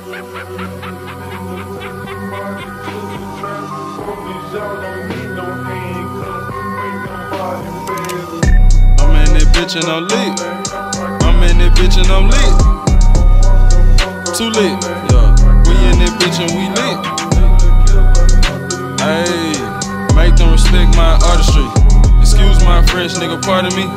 I'm in that bitch and I'm lit. I'm in that bitch and I'm lit. Too lit, yeah. We in that bitch and we lit. Ayy, make them respect my artistry. Excuse my French, nigga, pardon me.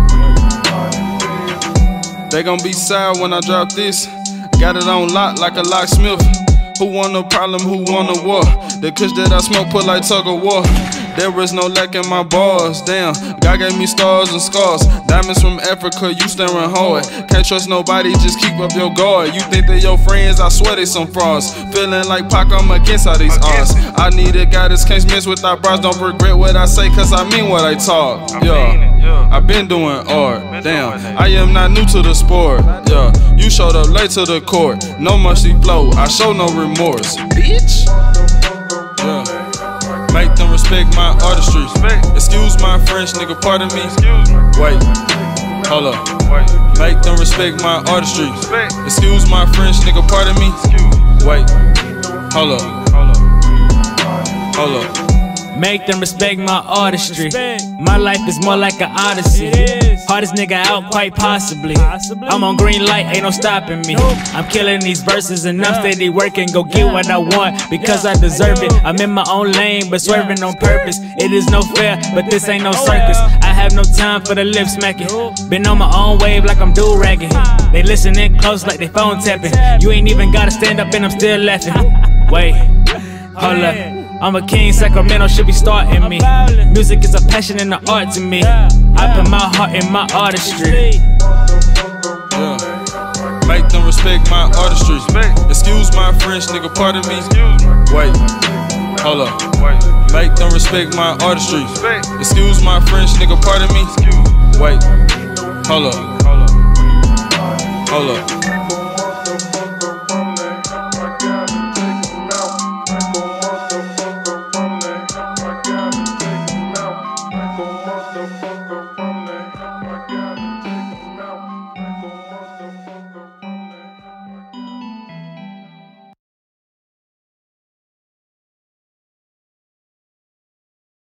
They gon' be sad when I drop this. Got it on lock like a locksmith. Who want a problem, who want a war? The kush that I smoke put like tug of war. There is no lack in my bars, damn. God gave me stars and scars. Diamonds from Africa, you staring hard. Can't trust nobody, just keep up your guard. You think they your friends, I swear they some frauds. Feeling like Pac, I'm against all these odds. I need a guy that can't miss with our bras. Don't regret what I say, cause I mean what I talk. Yeah, I been doing art, damn. I am not new to the sport, yeah. You showed up late to the court. No mercy flow, I show no remorse, bitch. Yeah. Make them respect my artistry. Excuse my French, nigga, pardon me. Wait, hold up. Make them respect my artistry. Excuse my French, nigga, pardon me. Wait, hold up. Hold up. Make them respect my artistry. My life is more like an odyssey. Hardest nigga out, quite possibly. I'm on green light, ain't no stopping me. I'm killing these verses and I'm steady working. Go get what I want because I deserve it. I'm in my own lane, but swerving on purpose. It is no fair, but this ain't no circus. I have no time for the lip smacking. Been on my own wave like I'm do-ragging. They listening close like they phone tapping. You ain't even gotta stand up and I'm still laughing. Wait, hold up. I'm a king, Sacramento should be starting me. Music is a passion and an art to me. I put my heart in my artistry. Yeah. Make them respect my artistry. Excuse my French, nigga, pardon me. Wait, hold up. Make them respect my artistry. Excuse my French, nigga, pardon me. Wait, hold up. Hold up.